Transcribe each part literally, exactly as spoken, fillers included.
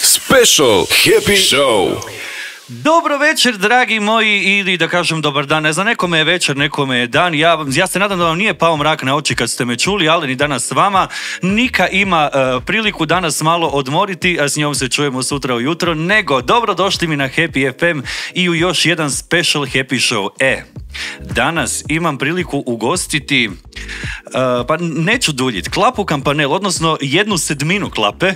Special Happy Show. Dobro večer, dragi moji, ili da kažem dobar dan. Ne znam, nekome je večer, nekome je dan. Ja, ja se nadam da vam nije pao mrak na oči kad ste me čuli, ali ni danas s vama. Nika ima uh, priliku danas malo odmoriti, a s njom se čujemo sutra ujutro. Nego, dobro došli mi na Happy F M i u još jedan Special Happy Show. E, danas imam priliku ugostiti, uh, pa neću duljiti, Klapu Kampanel, odnosno jednu sedminu Klape.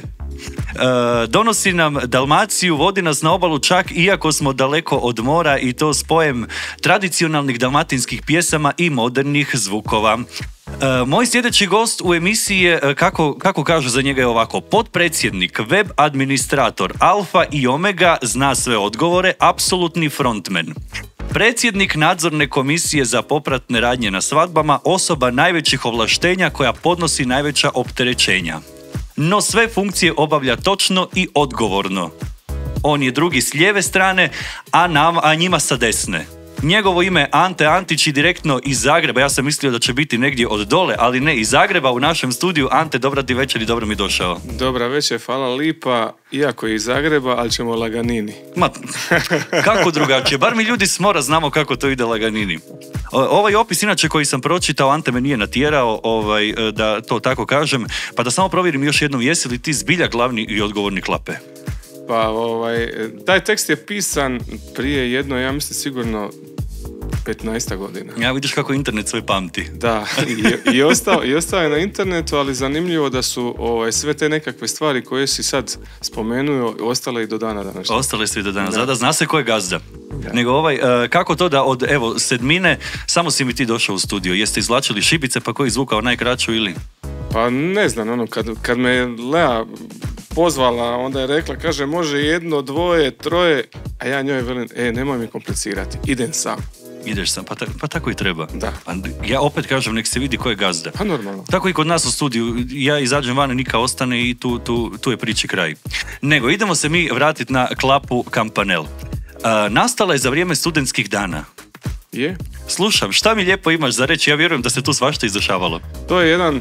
Uh, donosi nam Dalmaciju, vodi nas na obalu čak iako smo daleko od mora, i to spojem tradicionalnih dalmatinskih pjesama i modernih zvukova. Uh, moj sljedeći gost u emisiji je, uh, kako, kako kažu za njega je ovako, potpredsjednik, web administrator, alfa i omega, zna sve odgovore, apsolutni frontman. Predsjednik nadzorne komisije za popratne radnje na svadbama, osoba najvećih ovlaštenja koja podnosi najveća opterećenja. No sve funkcije obavlja točno i odgovorno. On je drugi s lijeve strane, a, nam, a njima sa desne. Njegovo ime je Ante Antić i direktno iz Zagreba. Ja sam mislio da će biti negdje od dole, ali ne, iz Zagreba u našem studiju. Ante, dobra ti večer i dobro mi došao. Dobra večer, hvala lipa. Iako je iz Zagreba, ali ćemo laganini. Ma, kako drugačije? Bar mi ljudi s mora znamo kako to ide laganini. O, ovaj opis, inače, koji sam pročitao, Ante me nije natjerao ovaj, da to tako kažem, pa da samo provjerim još jednom, jesi li ti zbilja glavni i odgovorni Klape? Pa, ovaj, taj tekst je pisan prije jedno, ja mislim sigurno petnaest godina. Ja, vidiš kako internet sve pamti. Da, i, i, ostao, i ostao je na internetu, ali zanimljivo da su ovaj, sve te nekakve stvari koje si sad spomenuo ostale i do dana današnjeg. Ostale su i do dana. Zada zna se ko je gazda. Da. Nego ovaj, uh, kako to da od, evo, sedmine, samo si mi ti došao u studio. Jeste izvlačili šibice, pa koji zvukao najkraću ili? Pa ne znam, ono, kad, kad me Lea pozvala, onda je rekla, kaže, može jedno, dvoje, troje, a ja njoj velim, e, nemoj mi komplicirati, idem sam. Ideš sam, pa, ta, pa tako i treba. Da. Pa ja opet kažem, nek se vidi ko je gazda. Pa normalno. Tako i kod nas u studiju, ja izađem van, Nika ostane i tu, tu, tu je priči kraj. Nego, idemo se mi vratiti na Klapu Kampanel. Uh, nastala je za vrijeme studentskih dana. Je. Slušam, šta mi lijepo imaš za reći? Ja vjerujem da se tu svašta izdešavalo. To je jedan,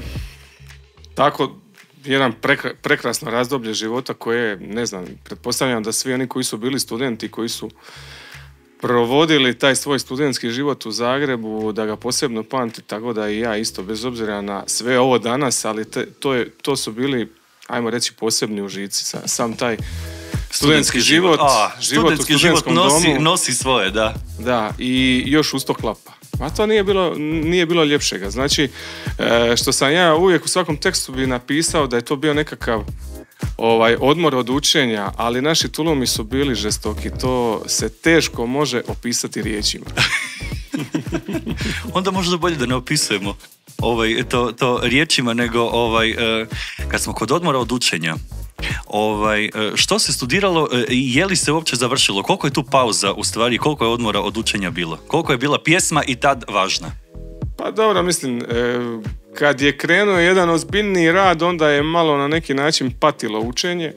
tako, jedan prekra, prekrasno razdoblje života koje, ne znam, pretpostavljam da svi oni koji su bili studenti, koji su provodili taj svoj studentski život u Zagrebu, da ga posebno pamti, tako da i ja isto, bez obzira na sve ovo danas, ali te, to, je, to su bili, ajmo reći, posebni užici. Sam taj studentski život, A, život studentski u studentskom život nosi, domu. nosi svoje, da. Da, i još uz to Klapa. A to nije bilo, nije bilo ljepšega. Znači, što sam ja uvijek u svakom tekstu bi napisao da je to bio nekakav ovaj, odmor od učenja, ali naši tulumi su bili žestoki. To se teško može opisati riječima. Onda možda bolje da ne opisujemo ovaj, to, to riječima, nego ovaj, eh, kad smo kod odmora od učenja. Ovaj, što se studiralo i je li se uopće završilo? Koliko je tu pauza u stvari, koliko je odmora od učenja bilo? Koliko je bila pjesma i tad važna? Pa dobro, mislim, kad je krenuo jedan ozbiljniji rad, onda je malo na neki način patilo učenje.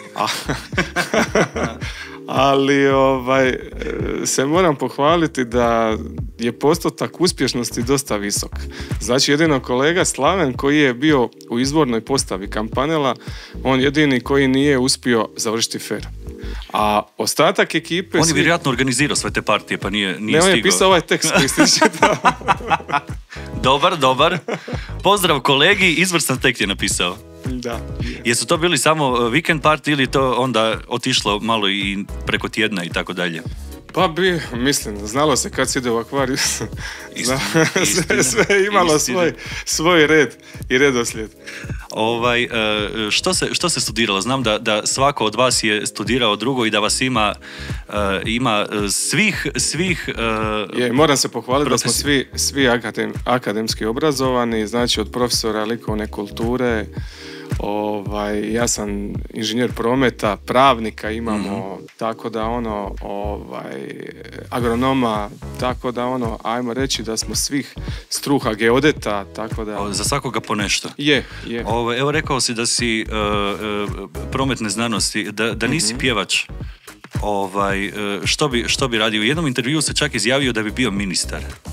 Ali ovaj, se moram pohvaliti da je postotak uspješnosti dosta visok. Znači, jedino kolega Slaven koji je bio u izvornoj postavi Kampanela, on jedini koji nije uspio završiti fer. A ostatak ekipe... On je svi... vjerojatno organizirao sve te partije, pa nije, nije ne, stigao. on je pisao ovaj tekst koji ste čitao. Dobar, dobar. Pozdrav kolegi, izvrstan tekst je napisao. Da. Je. Jesu to bili samo vikend party ili to onda otišlo malo i preko tjedna i tako dalje? Pa bi, mislim, znalo se kad se ide u akvariju. Istina, sve, sve imalo svoj, svoj red i redoslijed. Ovaj, što se, što se studiralo? Znam da, da svako od vas je studirao drugo i da vas ima, ima svih... svih je, moram se pohvaliti profesi... da smo svi, svi akadem, akademski obrazovani, znači od profesora likovne kulture. Ovaj, ja sam inženjer prometa, pravnika imamo, mm-hmm. tako da ono, ovaj, agronoma, tako da ono, ajmo reći da smo svih struha, geodeta, tako da... O, za svakoga po nešto. Je, je. Ove, evo, rekao si da si uh, uh, prometne znanosti, da, da nisi mm-hmm. pjevač. Ovaj, uh, što, bi, što bi radio? U jednom intervjuu se čak izjavio da bi bio ministar.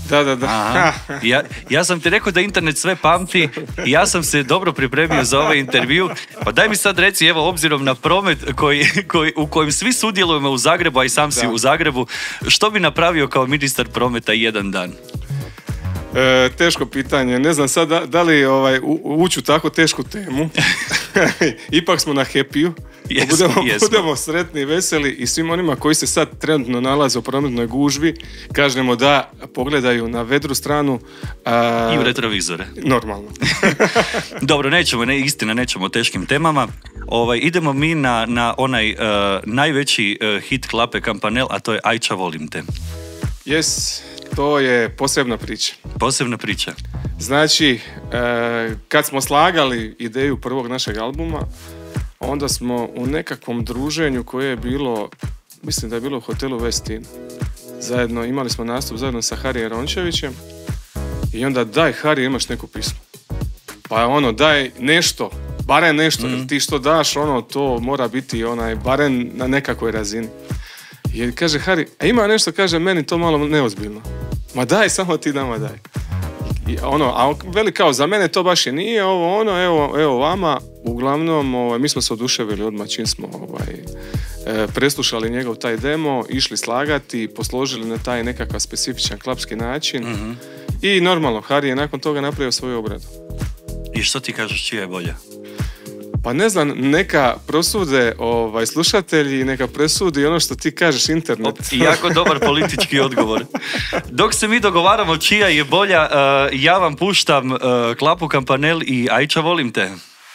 Da, da, da. Aha. Ja, ja sam ti rekao da internet sve pamti i ja sam se dobro pripremio za ovaj intervju. Pa daj mi sad reci, evo, obzirom na promet koji, koji, u kojem svi sudjelujemo u Zagrebu, a i sam si da. u Zagrebu, što bi napravio kao ministar prometa jedan dan? E, teško pitanje. Ne znam sad da, da li ovaj, u, ući u tako tešku temu. Ipak smo na happy-u. Jesmo, budemo, jesmo. budemo sretni i veseli i svim onima koji se sad trenutno nalaze u prometnoj gužvi kažemo da pogledaju na vedru stranu. A, I u retrovizore. Normalno. Dobro, nećemo, ne, istina, nećemo o teškim temama. Ovaj, idemo mi na, na onaj uh, najveći uh, hit Klape Kampanel, a to je Ajča volim te. Yes, to je posebna priča. Posebna priča. Znači, e, kad smo slagali ideju prvog našeg albuma, onda smo u nekakvom druženju koje je bilo, mislim da je bilo u hotelu Westin. Zajedno, imali smo nastup zajedno sa Harijem Rončevićem i onda daj Hari, imaš neku pismu. Pa ono, daj nešto, barem nešto, mm. jer ti što daš, ono, to mora biti onaj, barem na nekakvoj razini. I kaže Hari, a ima nešto, kaže, meni to malo neozbiljno. Ma daj, samo ti nama daj. I ono, a veli kao, za mene to baš je nije ovo ono, evo, evo vama, uglavnom, ovaj, mi smo se oduševili odmah čim smo ovaj, e, preslušali njegov taj demo, išli slagati, posložili na taj nekakav specifičan klapski način mm-hmm. i normalno, Hari je nakon toga napravio svoju obradu. I što ti kažeš, čija je bolja? Pa ne znam, neka prosude ovaj, slušatelji, neka presudi ono što ti kažeš internet. Op, jako dobar politički odgovor. Dok se mi dogovaramo čija je bolja, uh, ja vam puštam uh, Klapu Kampanel i Ajča volim te.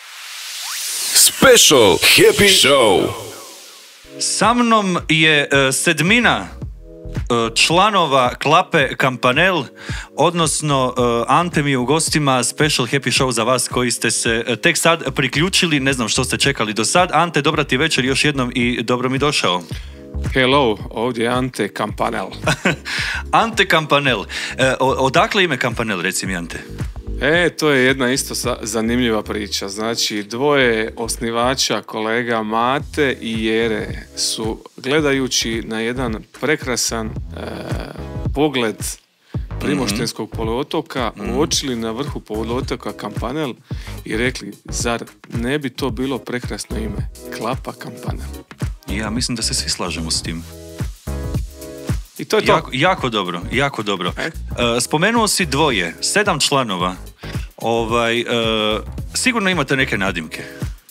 Special Happy Show. Sa mnom je uh, sedmina članova Klape Kampanel, odnosno Ante mi je u gostima, special happy show za vas koji ste se tek sad priključili, ne znam što ste čekali do sad. Ante, dobra ti večer još jednom i dobro mi došao. Hello, ovdje je Ante Kampanel. Ante Kampanel. Odakle ime Kampanel, reci mi, Ante? E, to je jedna isto zanimljiva priča. Znači, dvoje osnivača, kolega Mate i Jere, su gledajući na jedan prekrasan e, pogled Primoštenskog poluotoka mm-hmm. uočili na vrhu poluotoka Kampanel i rekli, zar ne bi to bilo prekrasno ime? Klapa Kampanel. Ja mislim da se svi slažemo s tim. I to je to. Jako, jako dobro, jako dobro. E? Uh, spomenuo si dvoje, sedam članova. Ovaj, uh, sigurno imate neke nadimke.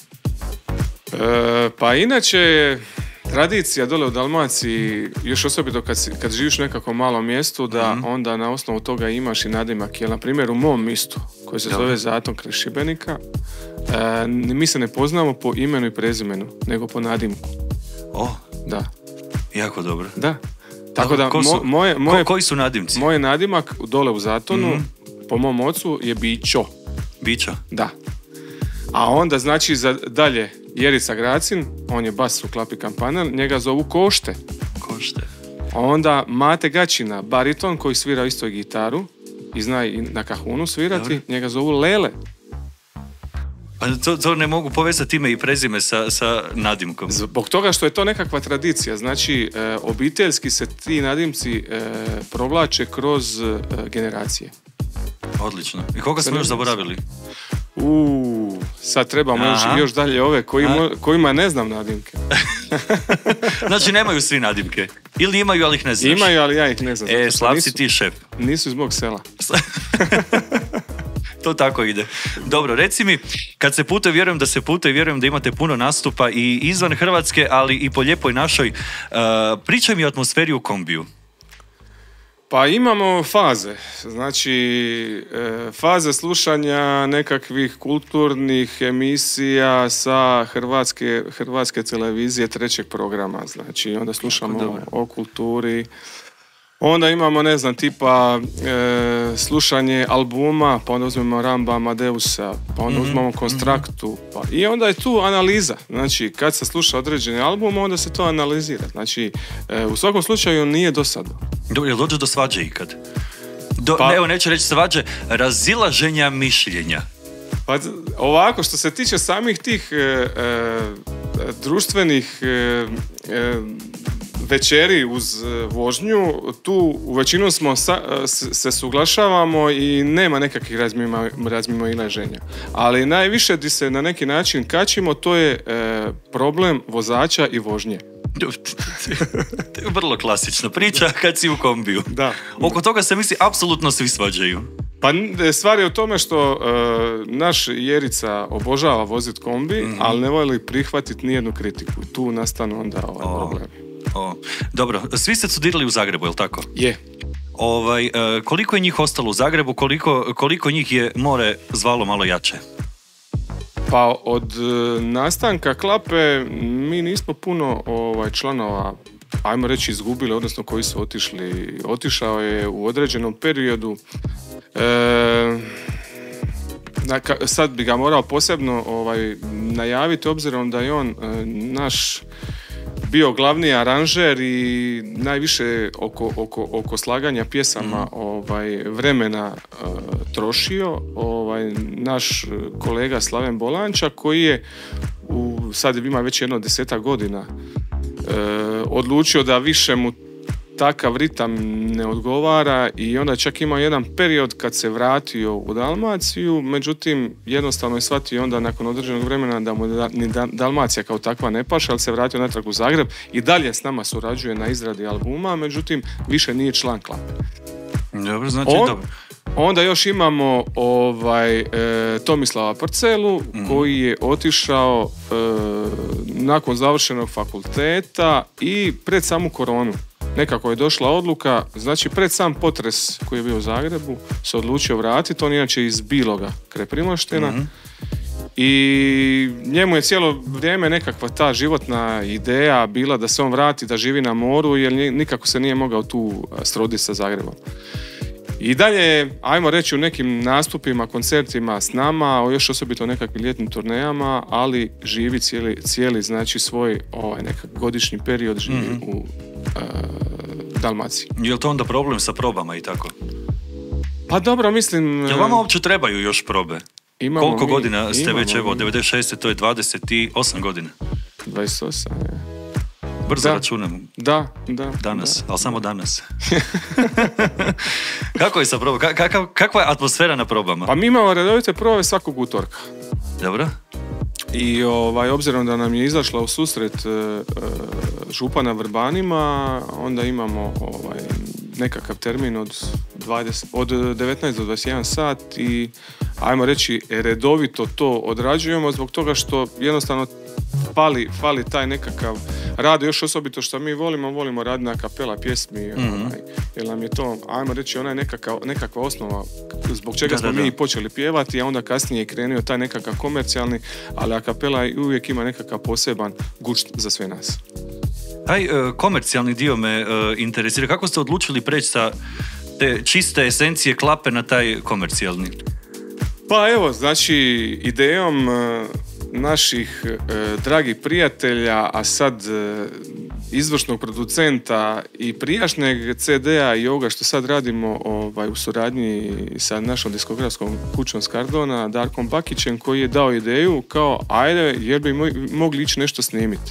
E, pa inače, tradicija dole u Dalmaciji, još osobito kad, si, kad živiš u nekakvom malom mjestu, da mm-hmm. onda na osnovu toga imaš i nadimak. Jer, na primjer, u mom mjestu, koji se zove Zaton kraj Šibenika, e, mi se ne poznamo po imenu i prezimenu, nego po nadimku. O, da. Jako dobro. Da. Tako da, ko su, mo, moje, moje, ko, koji su nadimci? Moj nadimak dole u Zatonu, mm-hmm. po mom ocu, je Bićo. Bića? Da. A onda, znači, za dalje, Jerica Gracin, on je bas u Klapi Kampanel, njega zovu Košte. Košte. A onda Mate Gačina, bariton, koji svira isto i gitaru i zna i na kahunu svirati, Dobre. Njega zovu Lele. Pa to, to ne mogu povezati ime i prezime sa, sa nadimkom. Zbog toga što je to nekakva tradicija. Znači, e, obiteljski se ti nadimci e, provlače kroz e, generacije. Odlično. I koga smo još zaboravili? Uuu, sad trebamo još, još dalje ove koji mo, kojima ne znam nadimke. Znači, nemaju svi nadimke. Ili imaju, ali ih ne znaš. Imaju, ali ja ih ne znam. E, slab si ti šef. Nisu iz mog sela. To tako ide. Dobro, reci mi, kad se putuje, vjerujem da se putuje, vjerujem da imate puno nastupa i izvan Hrvatske, ali i po lijepoj našoj. Uh, pričaj mi o atmosferi u kombiju. Pa imamo faze, znači e, faze slušanja nekakvih kulturnih emisija sa hrvatske, hrvatske televizije trećeg programa, znači onda slušamo o, o kulturi. Onda imamo, ne znam, tipa e, slušanje albuma, pa onda uzmemo Ramba Amadeusa, pa onda mm-hmm. uzmemo Konstraktu, pa i onda je tu analiza. Znači, kad se sluša određeni album, onda se to analizira. Znači, e, u svakom slučaju nije dosadno. Dobro, jel dođe do svađe ikad? Do, pa, ne, evo, neću reći svađe, razilaženja mišljenja. Pa ovako, što se tiče samih tih e, e, društvenih e, e, večeri uz vožnju, tu u većinu smo sa, se suglašavamo i nema nekakvih razmimo, razmimoilaženja. Ali najviše di se na neki način kačimo, to je e, problem vozača i vožnje. To je vrlo klasična priča kad si u kombiju. Da. Oko toga se misli apsolutno svi svađaju. Pa stvar je u tome što e, naš Jerica obožava voziti kombi, mm-hmm. ali ne voli prihvatiti nijednu kritiku. Tu nastanu onda ovaj o, problem. O. Dobro, svi ste studirali u Zagrebu, je li tako? Je. Ovaj, e, koliko je njih ostalo u Zagrebu, koliko, koliko njih je more zvalo malo jače? Pa od e, nastanka Klape mi nismo puno ovaj, članova, ajmo reći, izgubili, odnosno koji su otišli. Otišao je u određenom periodu. E, sad bi ga morao posebno ovaj, najaviti, obzirom da je on e, naš bio glavni aranžer i najviše oko, oko, oko slaganja pjesama mm. ovaj, vremena e, trošio. Ovaj, naš kolega Slaven Bolanča, koji je u, sad ima već jedno desetak godina e, odlučio da više mu takav ritam ne odgovara i onda čak ima jedan period kad se vratio u Dalmaciju, međutim jednostavno je shvatio onda nakon određenog vremena da mu da, ni da, Dalmacija kao takva ne paša, ali se vratio natrag u Zagreb i dalje s nama surađuje na izradi albuma, međutim više nije član Klape. Dobro, znači On, dobro. Onda još imamo ovaj, e, Tomislava Parcelu mm. koji je otišao e, nakon završenog fakulteta i pred samu koronu. Nekako je došla odluka, znači pred sam potres koji je bio u Zagrebu se odlučio vratiti, on inače iz Biloga kraj Primoštena mm-hmm. i njemu je cijelo vrijeme nekakva ta životna ideja bila da se on vrati, da živi na moru, jer nikako se nije mogao tu sroditi sa Zagrebom. I dalje, ajmo reći, u nekim nastupima, koncertima s nama, još osobito u nekakvim ljetnim turnejama, ali živi cijeli, cijeli znači svoj ovaj, nekak godišnji period živi mm-hmm. u uh, Dalmaciji. Je li to onda problem sa probama i tako? Pa dobro, mislim... Jel vama uopće trebaju još probe? Imamo Koliko mi, godina ste imamo već, evo, mi. devedeset šeste to je dvadeset osam godina. dvadeset osam, je. Brzo da, računam. Da, da. Danas, da. ali samo danas. Kako je sa probama? Kakav, kakva je atmosfera na probama? Pa mi imamo redovite probe svakog utorka. Dobro. I ovaj, obzirom da nam je izašla u susret uh, župana Vrbanima, onda imamo ovaj, nekakav termin od, dvadeset, od devetnaest do dvadeset jedan sat i ajmo reći redovito to odrađujemo zbog toga što jednostavno fali, fali taj nekakav rad, još osobito što mi volimo, volimo raditi na kapela pjesmi, mm-hmm. ovaj, jer nam je to, ajmo reći, ona je nekakav, nekakva osnova zbog čega da, smo da, mi da. počeli pjevati, a onda kasnije je krenuo taj nekakav komercijalni, ali a kapela uvijek ima nekakav poseban gušt za sve nas. Taj uh, komercijalni dio me uh, interesira. Kako ste odlučili preći sa te čiste esencije Klape na taj komercijalni? Pa evo, znači idejom uh, naših uh, dragih prijatelja, a sad uh, izvršnog producenta i prijašnjeg ce de a i ovoga što sad radimo ovaj, u suradnji sa našom diskografskom kućom Skardona, Darkom Bakićem, koji je dao ideju kao ajde, jer bi mogli ići nešto snimiti.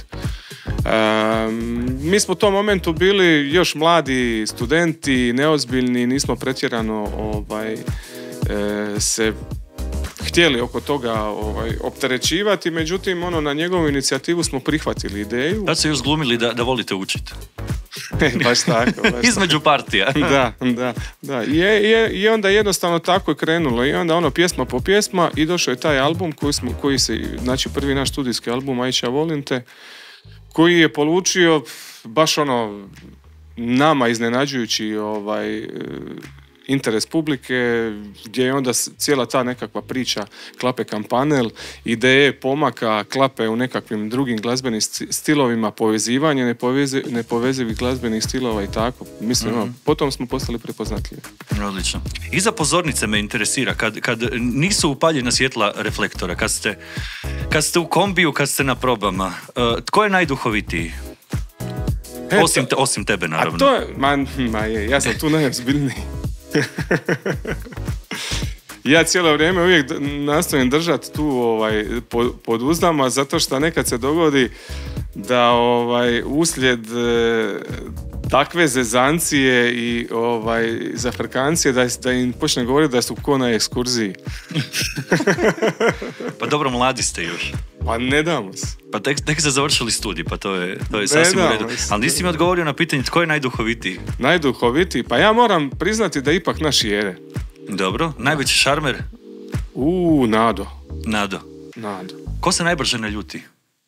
Um, mi smo u tom momentu bili još mladi studenti, neozbiljni, nismo pretjerano ovaj, e, se htjeli oko toga ovaj, opterećivati, međutim ono, na njegovu inicijativu smo prihvatili ideju. Tad se još glumili da, da volite učiti. Baš tako. Baš između partija. da, da, da. I, je, I onda jednostavno tako je krenulo i onda ono pjesma po pjesma i došao je taj album koji, smo, koji se, znači prvi naš studijski album Ajča volim te, koji je polučio baš ono nama iznenađujući ovaj interes publike, gdje je onda cijela ta nekakva priča Klape Kampanel, ideje pomaka Klape u nekakvim drugim glazbenim stilovima, povezivanje nepovezi, nepovezivih glazbenih stilova i tako. Mislim, mm-hmm. no, potom smo postali prepoznatljivi. Odlično. Iza pozornice me interesira, kad, kad nisu upaljena svjetla reflektora, kad ste, kad ste u kombiju, kad ste na probama, uh, tko je najduhovitiji? E, osim, te, osim tebe, naravno. A to je, ma, ma je, ja sam tu najozbiljniji. Ja cijelo vrijeme uvijek nastojim držati tu ovaj, pod, pod uzdama, zato što nekad se dogodi da ovaj, uslijed e, takve zezancije i ovaj, zafrkancije da, da im počne govoriti da su ko na ekskurziji. Pa dobro, mladi ste još. Pa ne damo se. Pa tek, tek ste završili studij, pa to je, to je sasvim u redu. Ali nisi mi odgovorio na pitanje tko je najduhovitiji? Najduhovitiji? Pa ja moram priznati da ipak naš Jere. Dobro, najveći šarmer? Uuu, Nado. Nado. Nado. Ko se najbrže naljuti?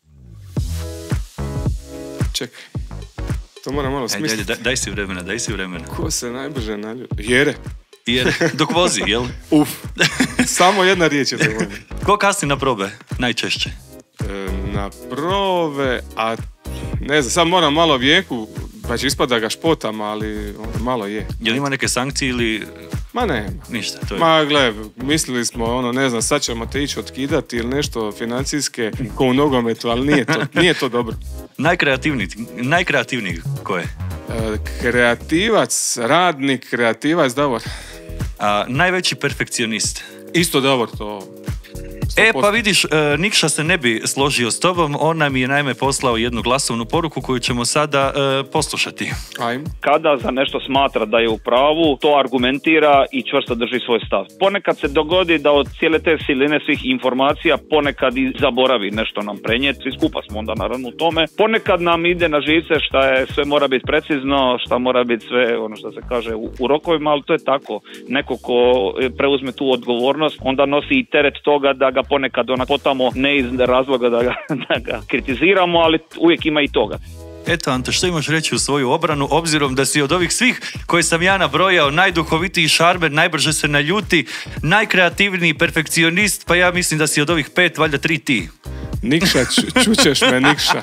Čekaj. To moram malo smisliti. Daj, daj si vremena, daj si vremena. Ko se najbrže naljuti? Jere. Jere, dok vozi, jel? Uf, samo jedna riječ je dovoljna. Ko kasni na probe najčešće? E, na prove, a ne znam, sad moram malo vijeku, pa će ispati da ga špotam, ali ono, malo je. Jel ima neke sankcije ili... Ma nema. Ništa, to je... Ma gle, mislili smo, ono, ne znam, sad ćemo te ići otkidati ili nešto financijske, ko u nogometu, ali nije to, nije to dobro. Najkreativniji, najkreativniji ko je? E, kreativac, radnik, kreativac, Davor. A, najveći perfekcionist? Isto Davor, to... E, pa vidiš, Nikša se ne bi složio s tobom, on nam je naime poslao jednu glasovnu poruku koju ćemo sada uh, poslušati. Ajmo. Kada za nešto smatra da je u pravu, to argumentira i čvrsto drži svoj stav. Ponekad se dogodi da od cijele te siline svih informacija ponekad i zaboravi nešto nam prenijeti, svi skupa smo onda naravno u tome. Ponekad nam ide na živce šta je, sve mora biti precizno, šta mora biti sve, ono što se kaže, u, u rokovima, ali to je tako. Neko ko preuzme tu odgovornost, onda nosi i teret toga da ga ponekad onak potamo, ne iz razloga da ga, da ga kritiziramo, ali uvijek ima i toga. Eto, Ante, što imaš reći u svoju obranu, obzirom da si od ovih svih koje sam ja nabrojao najduhovitiji šarmer, najbrže se naljuti, najkreativniji perfekcionist, pa ja mislim da si od ovih pet, valjda tri ti. Nikša, ču, čućeš me, Nikša.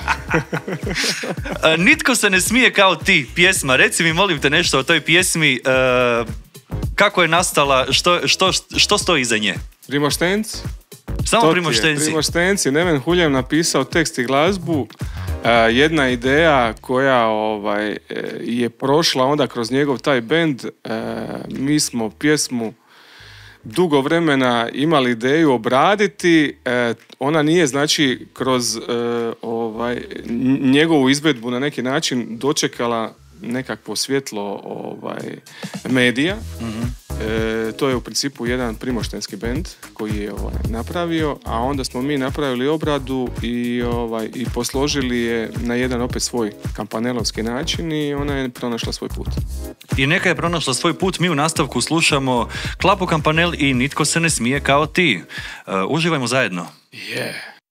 Nitko se ne smije kao ti, pjesma. Reci mi, molim te, nešto o toj pjesmi. Uh, kako je nastala, što, što, što stoji iza nje? Primoštenci. Samo Primoštenci. Primoštenci. Neven Huljem napisao tekst i glazbu. Uh, jedna ideja koja ovaj, je prošla onda kroz njegov taj bend. Uh, mi smo pjesmu dugo vremena imali ideju obraditi. Uh, ona nije, znači, kroz uh, ovaj, njegovu izvedbu na neki način dočekala nekakvo svjetlo ovaj, medija. Mm-hmm. E, to je u principu jedan primoštenski bend koji je ovaj, napravio, a onda smo mi napravili obradu i, ovaj, i posložili je na jedan opet svoj kampanelovski način i ona je pronašla svoj put. I neka je pronašla svoj put, mi u nastavku slušamo Klapu Kampanel i Nitko se ne smije kao ti. Uh, uživajmo zajedno. Yeah.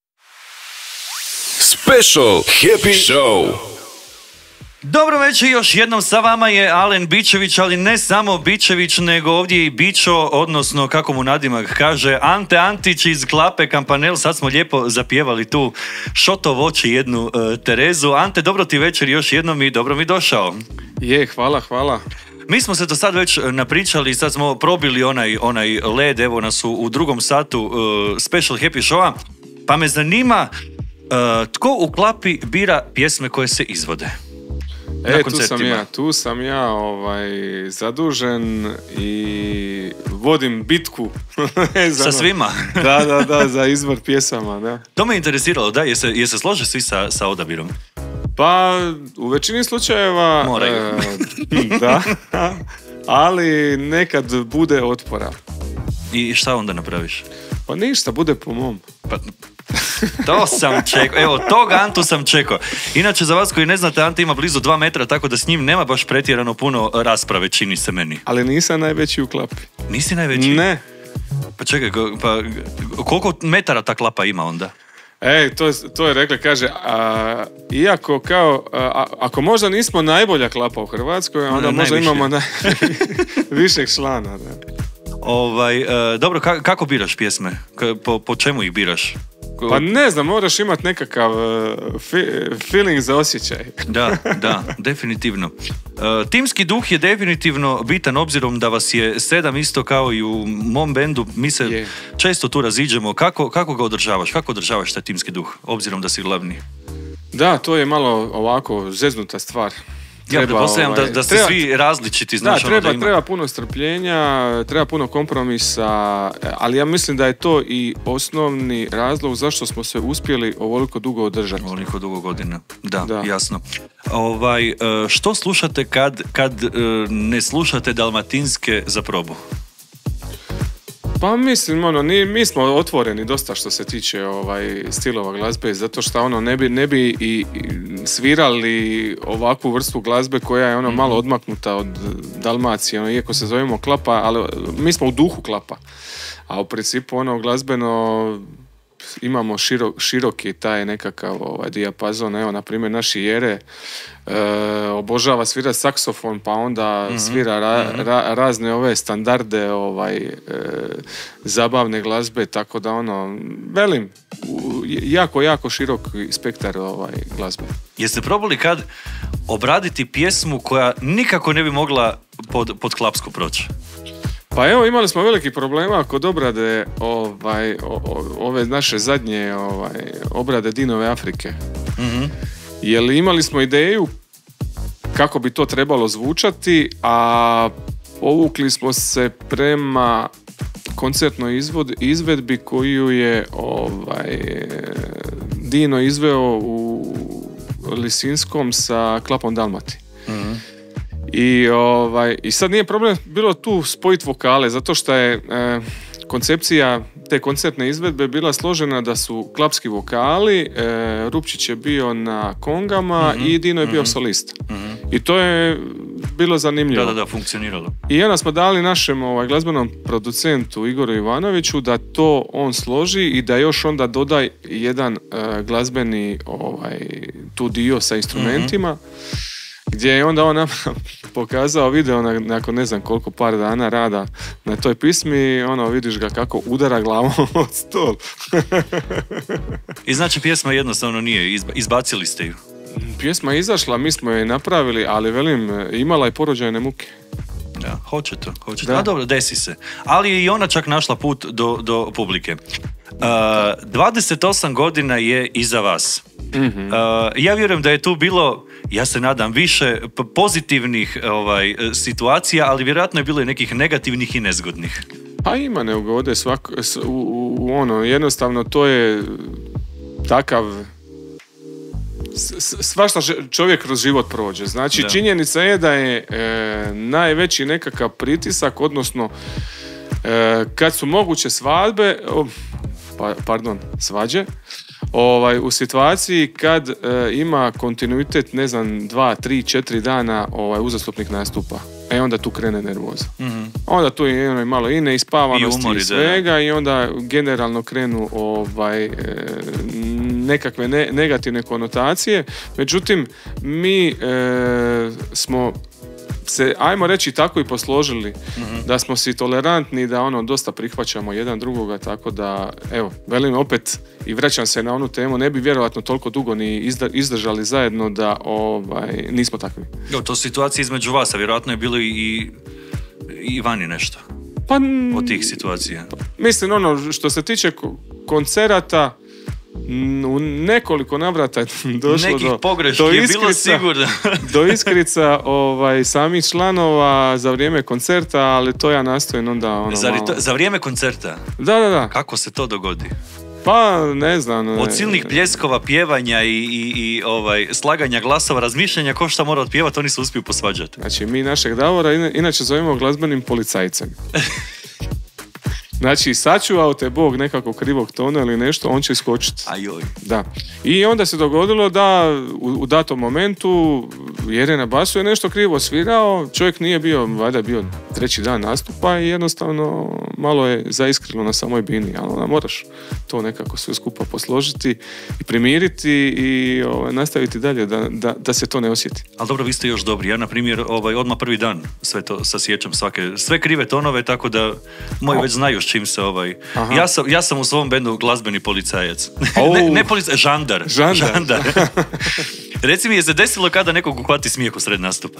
Special Happy Show. Dobro večer, još jednom sa vama je Alen Bičević, ali ne samo Bičević, nego ovdje i Bičo, odnosno kako mu nadimak kaže, Ante Antić iz Klape Kampanel. Sad smo lijepo zapjevali tu Šotov oči jednu uh, Terezu. Ante, dobro ti večer još jednom i dobro mi došao. Je, hvala, hvala. Mi smo se do sad već napričali, sad smo probili onaj, onaj led, evo nas u, u drugom satu uh, Special Happy Showa, pa me zanima uh, tko u Klapi bira pjesme koje se izvode? E, tu sam ja, tu sam ja ovaj, zadužen i vodim bitku. Sa svima? Da, da, da, za izbor pjesama, da. To me interesiralo, da, je se, je se slože svi sa, sa odabirom? Pa, u većini slučajeva... Moraju. E, da, ali nekad bude otpora. I šta onda napraviš? Pa ništa, bude po mom. Pa... To sam čekao, evo tog Antu sam čekao. Inače za vas koji ne znate, Ante ima blizu dva metra, tako da s njim nema baš pretjerano puno rasprave, čini se meni. Ali nisam najveći u Klapi. Nisi najveći? Ne. Pa čekaj, pa koliko metara ta Klapa ima onda? E, to, to je rekla, kaže, a, iako kao, a, ako možda nismo najbolja Klapa u Hrvatskoj, onda no, možda najviše. imamo naj, višeg člana, da. Ovaj, e, dobro, ka, kako biraš pjesme? K, po, po čemu ih biraš? Pa ne znam, moraš imati nekakav uh, fi, feeling za osjećaj. Da, da, definitivno. Uh, timski duh je definitivno bitan, obzirom da vas je sedam isto kao i u mom bendu. Mi se yeah. često tu raziđemo. Kako, kako ga održavaš? Kako održavaš taj timski duh, obzirom da si glavni? Da, to je malo ovako zeznuta stvar. Ja pretpostavljam ovaj, da, da ste treba, svi različiti, znaš, da, ono treba, da ima... treba puno strpljenja, treba puno kompromisa, ali ja mislim da je to i osnovni razlog zašto smo se uspjeli ovoliko dugo održati. Ovoliko dugo godina, da, Da. jasno. Ovaj, e, što slušate kad, kad e, ne slušate dalmatinske za probu? Pa mislim, ono, ni, mi smo otvoreni dosta što se tiče ovaj, stilova glazbe, zato što ono, ne bi, ne bi i, i svirali ovakvu vrstu glazbe koja je ono Mhm. malo odmaknuta od Dalmacije, ono, iako se zovemo Klapa, ali mi smo u duhu Klapa. A u principu ono glazbeno imamo širo, široki taj nekakav ovaj, dijapazon, evo na primjer naši Jere e, obožava svira saksofon, pa onda Mhm. svira ra, ra, razne ove standarde ovaj, e, zabavne glazbe, tako da ono, velim, u- jako, jako širok spektar ovaj, glazbe. Jeste probali kad obraditi pjesmu koja nikako ne bi mogla pod, pod klapsku proći? Pa evo, imali smo veliki problema kod obrade ovaj, o- o- ove naše zadnje ovaj, obrade Dinove Afrike. Mhm. Jer imali smo ideju kako bi to trebalo zvučati, a povukli smo se prema koncertnoj izvod, izvedbi koju je ovaj, Dino izveo u Lisinskom sa Klapom Dalmati. Mhm. I, ovaj, I sad nije problem bilo tu spojiti vokale, zato što je e, koncepcija te koncertne izvedbe bila složena da su klapski vokali, e, Rupčić je bio na kongama Mhm, i Dino je bio mhm. solist. Mhm. I to je bilo zanimljivo. Da, da, da, funkcioniralo. I onda smo dali našem ovaj, glazbenom producentu Igoru Ivanoviću da to on složi i da još onda dodaj jedan e, glazbeni ovaj, tu dio sa instrumentima. Gdje je onda on nam pokazao video na- nakon ne znam koliko par dana rada na toj pismi, ono vidiš ga kako udara glavom od stol. I znači pjesma jednostavno nije, izba- izbacili ste ju. Pjesma je izašla, mi smo je napravili, ali velim, imala je porođajne muke. Da, hoće to, hoće to. Da. A dobro, desi se. Ali je i ona čak našla put do, do publike. Uh, dvadeset osam godina je iza vas. Uh, ja vjerujem da je tu bilo, ja se nadam, više p- pozitivnih ovaj, situacija, ali vjerojatno je bilo i nekih negativnih i nezgodnih. Pa ima neugode svako, s- u, u, u ono, jednostavno to je takav s- s- svašta že- čovjek kroz život prođe. Znači Da. činjenica je da je e, najveći nekakav pritisak, odnosno e, kad su moguće svadbe, o, pa, pardon, svađe, ovaj, u situaciji kad e, ima kontinuitet, ne znam, dva, tri, četiri dana ovaj, uzastopnih nastupa. E onda tu krene nervoza. Mhm. Onda tu je ono malo i neispavanosti I i, umori, da, svega i onda generalno krenu ovaj, e, nekakve ne- negativne konotacije. Međutim, mi e, smo se, ajmo reći, tako i posložili da smo si tolerantni, da ono dosta prihvaćamo jedan drugoga, tako da, evo, velim opet i vraćam se na onu temu, ne bi vjerojatno toliko dugo ni izda- izdržali zajedno da ovaj, nismo takvi. Jo, to situacije između vas, a vjerojatno je bilo i, i vani nešto Pa, od tih situacija. mislim, ono, što se tiče ko- koncerata, n- u nekoliko navrata je došlo Nekih do, pogreški do je bilo iskrica, sigurno. do iskrica ovaj, samih članova za vrijeme koncerta, ali to ja nastojim onda ono Zar je malo... to, za vrijeme koncerta, Da, da, da. kako se to dogodi? Pa, ne znam. Od e, silnih pljeskova, pjevanja i, i, i ovaj, slaganja glasova, razmišljanja ko šta mora otpjevati, oni se uspiju posvađati. Znači, mi našeg Davora ina- inače zovemo glazbenim policajcem. Znači, sačuvao te Bog nekakvog krivog tona ili nešto, on će iskočiti. Ajoj. Da. I onda se dogodilo da u, u datom momentu jer je na basu je nešto krivo svirao, čovjek nije bio, valjda je bio treći dan nastupa i jednostavno malo je zaiskrilo na samoj bini, ali onda moraš to nekako sve skupa posložiti i primiriti i ovaj, nastaviti dalje da, da, da se to ne osjeti. Ali dobro, vi ste još dobri. Ja, na primjer, ovaj, odmah prvi dan sve to sasjećam svake, sve krive tonove, tako da moji već znaju s čim se ovaj... Aha. Ja sam, ja sam u svom bendu glazbeni policajac. Au. ne, ne policajac, žandar. Žandar. Reci mi, je se desilo kada nekog uhvati smijeh u sred nastupa?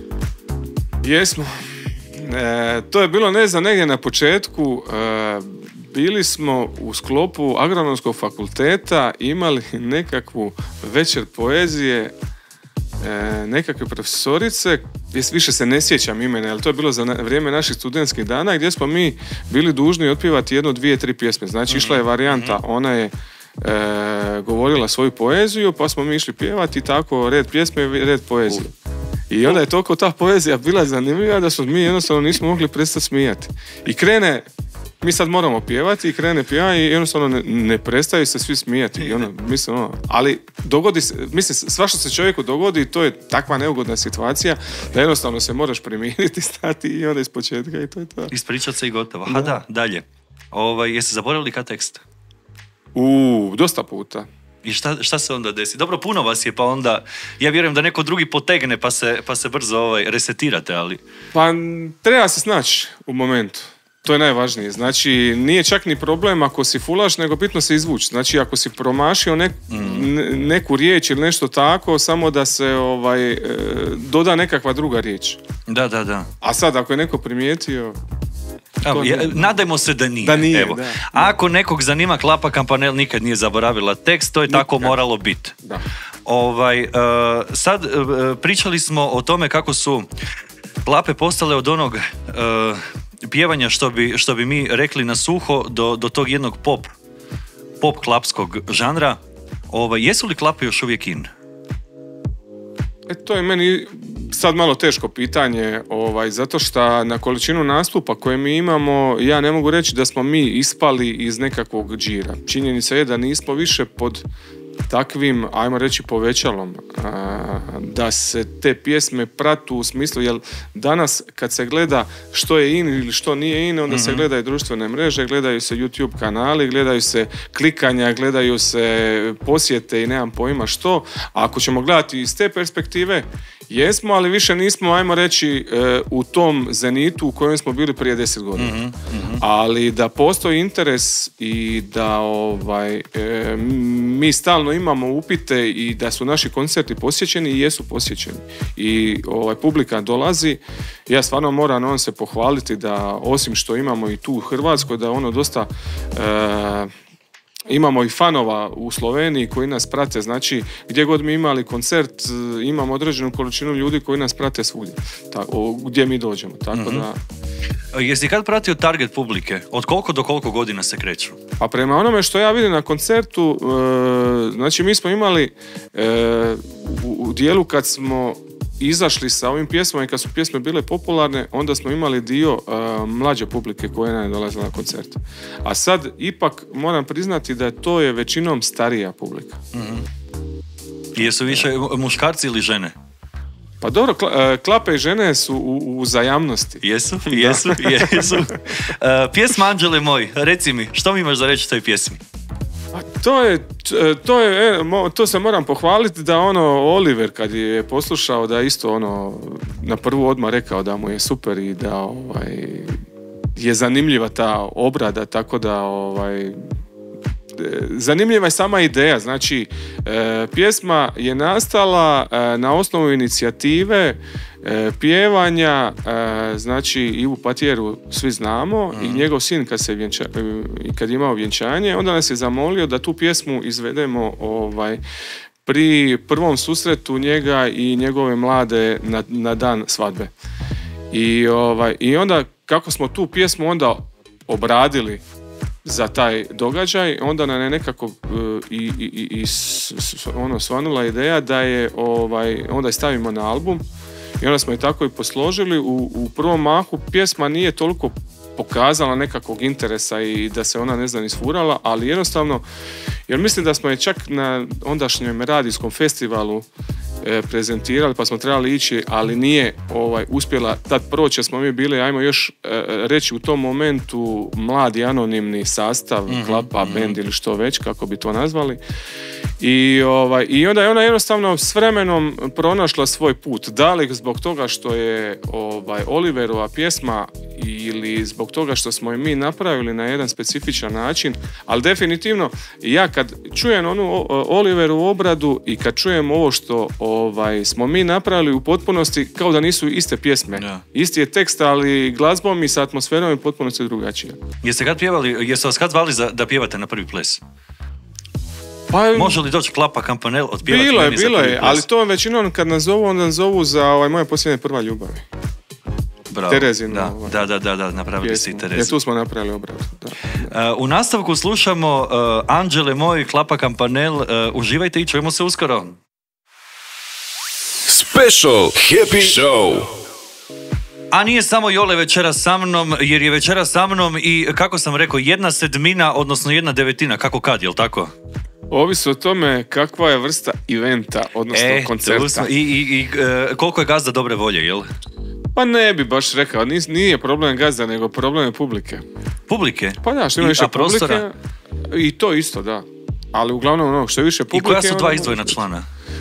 Jesmo. E, to je bilo, ne znam, negdje na početku. E, bili smo u sklopu Agronomskog fakulteta, imali nekakvu večer poezije e, nekakve profesorice, više se ne sjećam imena, ali to je bilo za na, vrijeme naših studentskih dana, gdje smo mi bili dužni otpjevati jedno, dvije, tri pjesme. Znači, mm-hmm. išla je varijanta, ona je e, govorila svoju poeziju, pa smo mi išli pjevati tako, red pjesme i red poezije. Uh. I onda je toliko ta poezija bila zanimljiva da smo mi jednostavno nismo mogli prestati smijati. I krene, mi sad moramo pjevati i krene pjeva i jednostavno ne, ne prestaju se svi smijati. I ono, mislim, ono, ali dogodi se, mislim, svašta se čovjeku dogodi i to je takva neugodna situacija da jednostavno se moraš primiriti, stati i onda iz početka i to je to. Ispričat se i gotovo. Ha da, dalje. Ovaj, jeste zaboravili kad tekst? Uuu, dosta puta. I šta, šta se onda desi? Dobro, puno vas je, pa onda, ja vjerujem da neko drugi potegne, pa se, pa se brzo ovaj, resetirate, ali... Pa treba se snaći u momentu. To je najvažnije. Znači, nije čak ni problem ako si fulaš, nego bitno se izvući. Znači, ako si promašio nek, mm. neku riječ ili nešto tako, samo da se ovaj, e, doda nekakva druga riječ. Da, da, da. A sad, ako je neko primijetio... Evo, ja, nadajmo se da nije. Da nije, Evo. da, da. Ako nekog zanima, Klapa Kampanel nikad nije zaboravila tekst, to je nikad. Tako moralo biti. Da. Ovaj, uh, sad uh, pričali smo o tome kako su Klape postale od onog uh, pjevanja što bi, što bi mi rekli na suho do, do tog jednog pop, pop klapskog žanra. Ovaj, jesu li Klape još uvijek in? E, to je meni sad malo teško pitanje, ovaj, zato što na količinu nastupa koje mi imamo, ja ne mogu reći da smo mi ispali iz nekakvog džira. Činjenica je da nismo više pod takvim, ajmo reći, povećalom, a, da se te pjesme pratu u smislu, jer danas kad se gleda što je in ili što nije in, onda mm-hmm. se gledaju društvene mreže, gledaju se YouTube kanali, gledaju se klikanja, gledaju se posjete i nemam pojma što. A ako ćemo gledati iz te perspektive, jesmo, ali više nismo, ajmo reći, u tom zenitu u kojem smo bili prije deset godina. Mm-hmm. Mm-hmm. Ali da postoji interes i da ovaj, mi stalno imamo upite i da su naši koncerti posjećeni i jesu posjećeni. I ovaj, publika dolazi, ja stvarno moram on se pohvaliti da osim što imamo i tu u Hrvatskoj, da ono dosta... E, imamo i fanova u Sloveniji koji nas prate, znači gdje god mi imali koncert imamo određenu količinu ljudi koji nas prate svugdje, tako, gdje mi dođemo, tako mm-hmm. da... Jesi kad pratio target publike? Od koliko do koliko godina se kreću? Pa prema onome što ja vidim na koncertu, e, znači mi smo imali e, u, u dijelu kad smo izašli sa ovim pjesmama i kad su pjesme bile popularne, onda smo imali dio uh, mlađe publike koja je dolazila na koncert. A sad ipak moram priznati da to je većinom starija publika. Mm-hmm. Jesu više muškarci ili žene? Pa dobro, kla, Klape i žene su u, u uzajamnosti. Jesu, jesu, jesu. Uh, pjesma Anđele moj, reci mi, što mi imaš za reći o toj pjesmi? A to je, to je, to se moram pohvaliti da ono Oliver kad je poslušao da isto ono na prvu odmah rekao da mu je super i da ovaj, je zanimljiva ta obrada, tako da ovaj, zanimljiva je sama ideja, znači e, pjesma je nastala e, na osnovu inicijative e, pjevanja, e, znači Ivu Patjeru svi znamo mm. i njegov sin kad, se vjenča, kad je imao vjenčanje, onda nas je zamolio da tu pjesmu izvedemo ovaj, pri prvom susretu njega i njegove mlade na, na dan svadbe. I, ovaj, i onda kako smo tu pjesmu onda obradili za taj događaj, onda nam je nekako uh, i, i, i, i s, s, ono, svanula ideja da je ovaj, onda je stavimo na album i onda smo je tako i posložili. U, u prvom mahu pjesma nije toliko pokazala nekakvog interesa i da se ona ne znam isfurala, ali jednostavno, jer mislim da smo je čak na ondašnjem radijskom festivalu e, prezentirali, pa smo trebali ići, ali nije ovaj, uspjela tad proći, jer smo mi bili, ajmo još e, reći u tom momentu mladi anonimni sastav, mm-hmm, Klapa, mm-hmm. band ili što već, kako bi to nazvali. I, ovaj, I onda je ona jednostavno s vremenom pronašla svoj put. Da li zbog toga što je ovaj, Oliverova pjesma ili zbog toga što smo je mi napravili na jedan specifičan način, ali definitivno ja kad čujem onu Oliveru obradu i kad čujem ovo što ovaj, smo mi napravili u potpunosti, kao da nisu iste pjesme. Ja. Isti je tekst, ali glazbom i sa atmosferom je potpunosti drugačija. Jeste kad pjevali, jeste vas kad zvali za, da pjevate na prvi ples? Pa, Može li doći Klapa Campanella otpjevati? bilo je, meni za bilo prvi je, ples? ali to većinom kad nas zovu, onda nas zovu za ovaj, moje posljednje prva ljubav. Bravo. Terezinu, Da, ovaj. da, da, da, da, napravili si i Jer Terezinu. tu smo napravili obradu. Da, da. Uh, u nastavku slušamo uh, Anđele moj, Klapa Campanella. Uh, uživajte i čujemo se uskoro. Special Happy Show. A nije samo Jole večeras sa mnom, jer je večeras sa mnom i, kako sam rekao, jedna sedmina, odnosno jedna devetina, kako kad, jel tako? Ovisi o tome kakva je vrsta eventa, odnosno E, koncerta. tu smo. I, i, i uh, koliko je gazda dobre volje, jel? Pa ne bi baš rekao, nis, nije problem gazda, nego problem je publike. Publike? Pa da, što ima I- više a prostora? publike, i to isto, da. Ali uglavnom ono, što je više I publike... koja su onda dva može izdvojena biti. člana?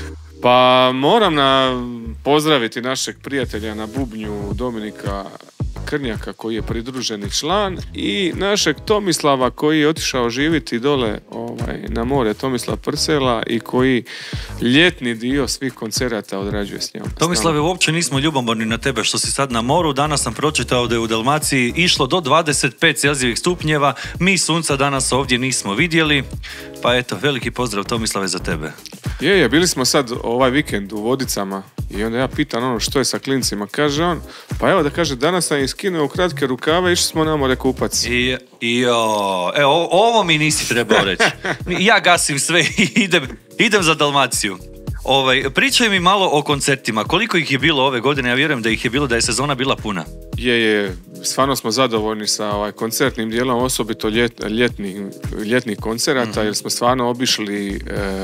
Pa moram na, pozdraviti našeg prijatelja na bubnju Dominika Krnjaka koji je pridruženi član i našeg Tomislava koji je otišao živjeti dole ovaj, na more, Tomislav Prsela, i koji ljetni dio svih koncerata odrađuje s njom. Tomislave, uopće nismo ljubomorni na tebe što si sad na moru. Danas sam pročitao da je u Dalmaciji išlo do dvadeset pet celzijevih stupnjeva. Mi sunca danas ovdje nismo vidjeli. Pa eto, veliki pozdrav Tomislave za tebe. Je, je, bili smo sad ovaj vikend u Vodicama i onda ja pitam ono što je sa klincima. Kaže on, pa evo da kaže, danas sam iskinuo kratke rukave, išli smo na more kupac. I, i o, evo, ovo mi nisi trebao reći. Ja gasim sve i idem, idem za Dalmaciju. Ovaj, pričaj mi malo o koncertima. Koliko ih je bilo ove godine? Ja vjerujem da ih je bilo, da je sezona bila puna. Je, je, stvarno smo zadovoljni sa ovaj koncertnim dijelom, osobito ljet, ljetnih, ljetnih koncerata, mm-hmm. jer smo stvarno obišli e,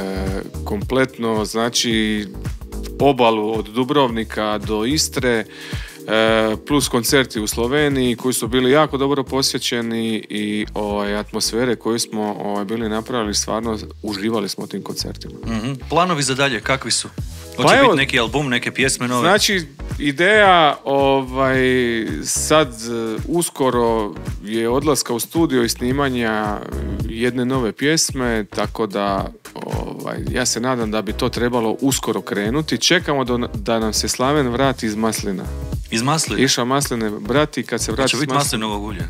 kompletno, znači, obalu od Dubrovnika do Istre, e, plus koncerti u Sloveniji koji su bili jako dobro posjećeni i ovaj, atmosfere koju smo ovaj, bili napravili, stvarno uživali smo u tim koncertima. Mm-hmm. Planovi za dalje, kakvi su? Hoće Pa evo, biti neki album, neke pjesme nove? Znači, ideja ovaj, sad uh, uskoro je odlaska u studio i snimanja jedne nove pjesme, tako da ovaj, ja se nadam da bi to trebalo uskoro krenuti. Čekamo do, da nam se Slaven vrati iz Maslina. Iz Masline? Išao Masline brati, kad se vrati Hoće iz biti Maslina... maslinovog ulja?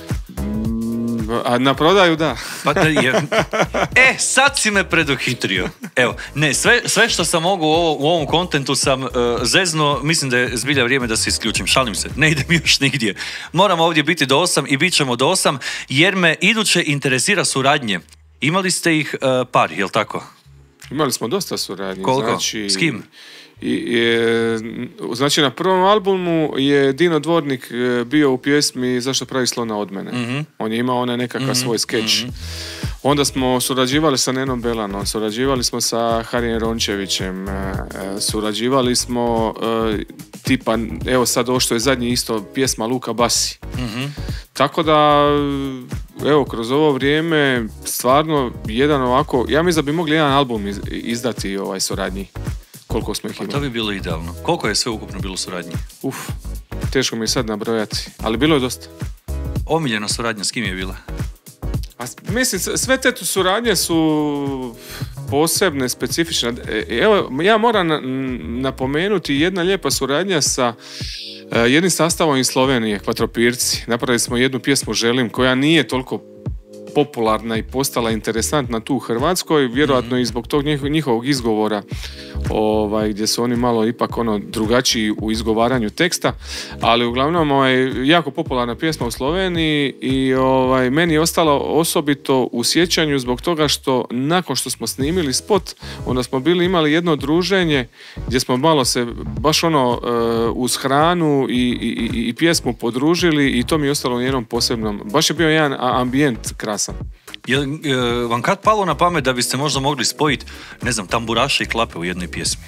A na prodaju da. Pa da je... E, sad si me preduhitrio. Evo, ne, sve, sve što sam mogu u, ovo, u ovom kontentu sam uh, zezno, mislim da je zbilja vrijeme da se isključim. Šalim se, ne idem još nigdje. Moram ovdje biti do osam i bit ćemo do osam, jer me iduće interesira suradnje. Imali ste ih uh, par, jel tako? Imali smo dosta suradnje. Koliko? Znači, s kim? I, i, znači na prvom albumu je Dino Dvornik bio u pjesmi Zašto pravi slona od mene. Mm-hmm. On je imao onaj nekakav mm-hmm. svoj skeč. Mm-hmm. Onda smo surađivali sa Nenom Belanom, surađivali smo sa Harijem Rončevićem, surađivali smo tipa, evo sad ovo što je zadnji isto pjesma Luka Basi. Mm-hmm. Tako da, evo, kroz ovo vrijeme stvarno jedan ovako, ja mislim da bi mogli jedan album izdati ovaj suradnji. Koliko smo ih imali. Pa to bi bilo idealno. Koliko je sve ukupno bilo suradnje? Uf, teško mi je sad nabrojati, ali bilo je dosta. Omiljena suradnja s kim je bila? A, mislim, sve te tu suradnje su posebne, specifične. Evo, ja moram napomenuti jedna lijepa suradnja sa uh, jednim sastavom iz Slovenije, Kvatropirci. Napravili smo jednu pjesmu Želim, koja nije toliko popularna i postala interesantna tu u Hrvatskoj, vjerojatno mm-hmm. i zbog tog njihovog izgovora, ovaj, gdje su oni malo ipak ono drugačiji u izgovaranju teksta, ali uglavnom ovaj, jako popularna pjesma u Sloveniji i ovaj, meni je ostalo osobito u sjećanju zbog toga što nakon što smo snimili spot, onda smo bili imali jedno druženje gdje smo malo se baš ono uh, uz hranu i, i, i pjesmu podružili i to mi je ostalo u jednom posebnom, baš je bio jedan ambijent krasan. Je li vam kad palo na pamet da biste možda mogli spojiti, ne znam, tamburaše i klape u jednoj pjesmi?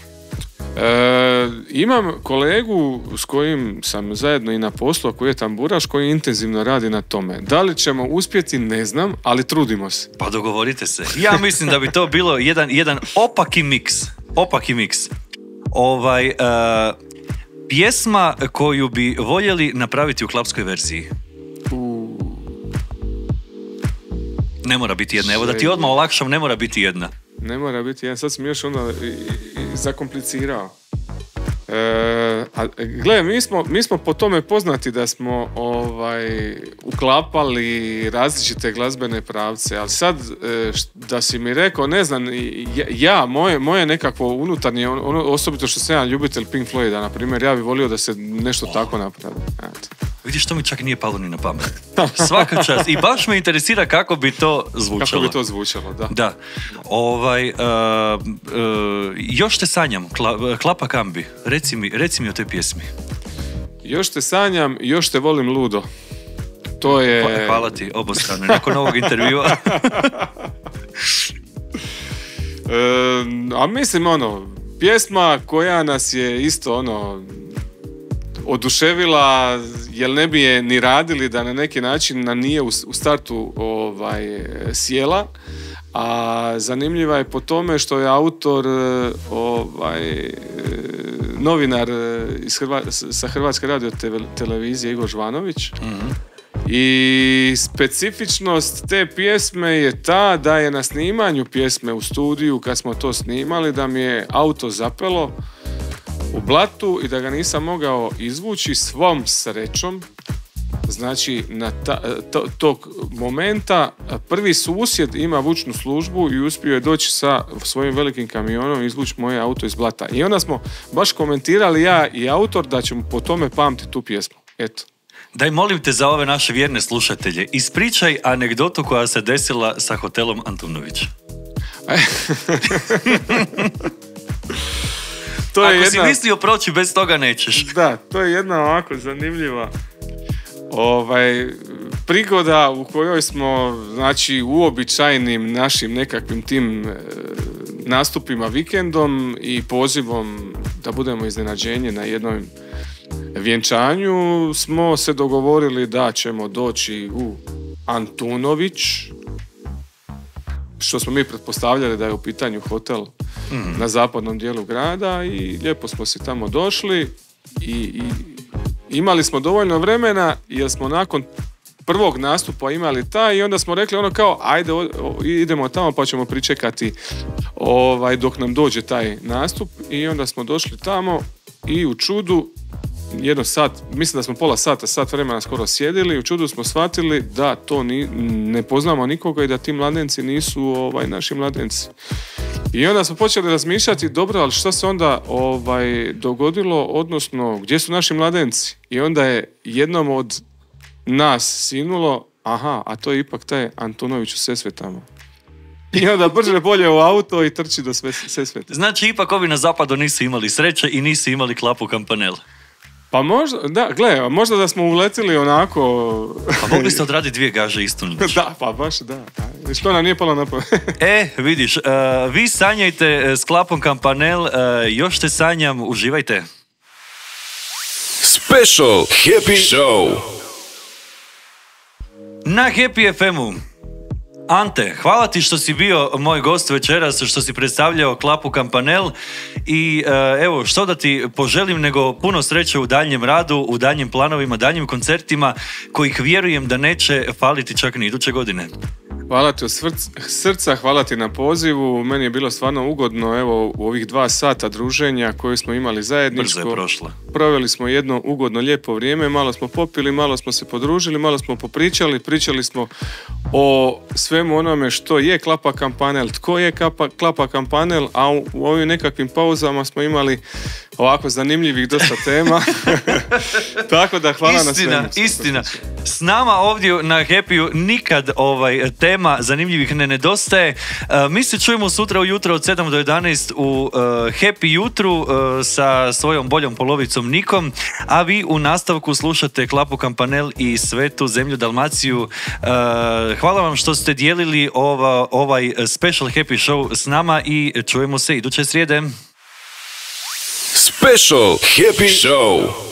E, imam kolegu s kojim sam zajedno i na poslu, koji je tamburaš, koji intenzivno radi na tome. Da li ćemo uspjeti, ne znam, ali trudimo se. Pa dogovorite se. Ja mislim da bi to bilo jedan, jedan opaki miks. Opaki miks. Ovaj, e, pjesma koju bi voljeli napraviti u klapskoj verziji. Ne mora biti jedna, evo da ti odmah olakšam, ne mora biti jedna. Ne mora biti jedna, sad sam još onda i, i zakomplicirao. E, a, gle, mi smo, mi smo po tome poznati da smo ovaj, uklapali različite glazbene pravce, ali sad e, š, da si mi rekao, ne znam, ja, ja moje, moje nekakvo unutarnje, ono, osobito što sam ja ljubitelj Pink Floyda, na primjer, ja bih volio da se nešto oh. tako napravi. Eto. Vidiš, to mi čak nije palo ni na pamet. Svaka čast. I baš me interesira kako bi to zvučalo. Kako bi to zvučalo, da. Da. Ovaj, uh, uh, još te sanjam, Kla, Klapa Kambi. Reci mi, reci mi o toj pjesmi. Još te sanjam, još te volim ludo. To je... Hvala ti, obostrano, nakon ovog intervjua. e, a mislim, ono, pjesma koja nas je isto, ono, oduševila, jer ne bi je ni radili da na neki način na nije u, u startu ovaj, sjela, a zanimljiva je po tome što je autor ovaj, novinar iz Hrva, sa Hrvatske radio televizije Igor Žvanović. Mm-hmm. I specifičnost te pjesme je ta da je na snimanju pjesme u studiju, kad smo to snimali, da mi je auto zapelo u blatu i da ga nisam mogao izvući. Svom srećom, znači na ta, to, tog momenta prvi susjed ima vučnu službu i uspio je doći sa svojim velikim kamionom i izvući moje auto iz blata. I onda smo baš komentirali ja i autor da ćemo po tome pamtiti tu pjesmu. Eto. Daj, molim te za ove naše vjerne slušatelje, ispričaj anegdotu koja se desila sa hotelom Antunović. To je Ako jedna... si mislio proći bez toga nećeš. Da, to je jedna ovako zanimljiva ovaj, prigoda u kojoj smo, znači, uobičajenim našim nekakvim tim e, nastupima vikendom i pozivom da budemo iznenađenje na jednom vjenčanju smo se dogovorili da ćemo doći u Antunović, što smo mi pretpostavljali da je u pitanju hotel mm. na zapadnom dijelu grada, i lijepo smo si tamo došli i, i imali smo dovoljno vremena jer smo nakon prvog nastupa imali taj, i onda smo rekli ono kao ajde o, o, idemo tamo pa ćemo pričekati ovaj, dok nam dođe taj nastup, i onda smo došli tamo i u čudu jedno sat, mislim da smo pola sata, sat vremena skoro sjedili, i u čudu smo shvatili da to ni, ne poznamo nikoga i da ti mladenci nisu ovaj, naši mladenci. I onda smo počeli razmišljati, dobro, ali šta se onda ovaj, dogodilo, odnosno gdje su naši mladenci? I onda je jednom od nas sinulo, aha, a to je ipak taj Antunović u Sesvetama. I onda brže bolje u auto i trči do Sesveta. Znači, ipak ovi na zapadu nisu imali sreće i nisu imali Klapu Kampanel. Pa možda, da, gle, možda da smo uletili onako... Pa mogli ste odraditi dvije gaže istu noć. Da, pa baš da. Što nam nije palo na pamet. E, vidiš, uh, vi sanjajte s Klapom Kampanel, uh, još te sanjam, uživajte. Special Happy Show na Happy F M-u. Ante, hvala ti što si bio moj gost večeras, što si predstavljao Klapu Kampanel, i uh, evo, što da ti poželim nego puno sreće u daljnjem radu, u daljnjim planovima, daljnjim koncertima, kojih vjerujem da neće faliti čak ni iduće godine. Hvala ti od srca, hvala ti na pozivu, meni je bilo stvarno ugodno, evo, u ovih dva sata druženja koje smo imali zajedničko. Brzo je prošlo. Proveli smo jedno ugodno, lijepo vrijeme, malo smo popili, malo smo se podružili, malo smo popričali, pričali smo o svemu onome što je Klapa Kampanel, tko je Klapa, Klapa Kampanel, a u, u ovim nekakvim pauzama smo imali ovako zanimljivih dosta tema. Tako da hvala istina, na svemu. Istina, s nama ovdje na Happy-u nikad ovaj, tema zanimljivih ne nedostaje. Uh, mi se čujemo sutra ujutro od sedam do jedanaest u uh, Happy jutru uh, sa svojom boljom polovicom Nikom, a vi u nastavku slušate Klapu Kampanel i Svetu zemlju Dalmaciju. Uh, hvala vam što ste dijelili ova, ovaj special Happy show s nama i čujemo se iduće srijede. Special Happy Show.